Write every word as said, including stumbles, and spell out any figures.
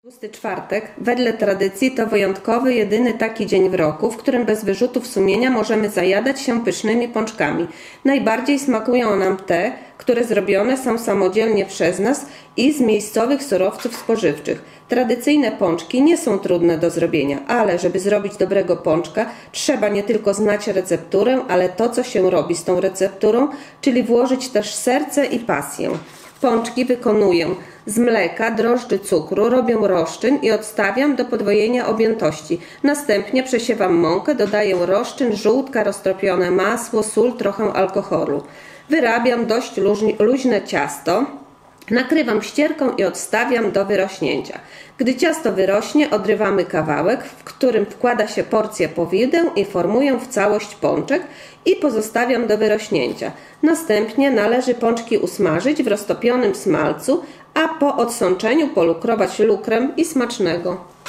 Tłusty czwartek, wedle tradycji, to wyjątkowy, jedyny taki dzień w roku, w którym bez wyrzutów sumienia możemy zajadać się pysznymi pączkami. Najbardziej smakują nam te, które zrobione są samodzielnie przez nas i z miejscowych surowców spożywczych. Tradycyjne pączki nie są trudne do zrobienia, ale żeby zrobić dobrego pączka, trzeba nie tylko znać recepturę, ale to, co się robi z tą recepturą, czyli włożyć też serce i pasję. Pączki wykonuję z mleka, drożdży, cukru, robię rozczyn i odstawiam do podwojenia objętości. Następnie przesiewam mąkę, dodaję rozczyn, żółtka, roztopione masło, sól, trochę alkoholu. Wyrabiam dość luźne ciasto. Nakrywam ścierką i odstawiam do wyrośnięcia. Gdy ciasto wyrośnie, odrywamy kawałek, w którym wkłada się porcję powidę i formuję w całość pączek i pozostawiam do wyrośnięcia. Następnie należy pączki usmażyć w roztopionym smalcu, a po odsączeniu polukrować lukrem i smacznego.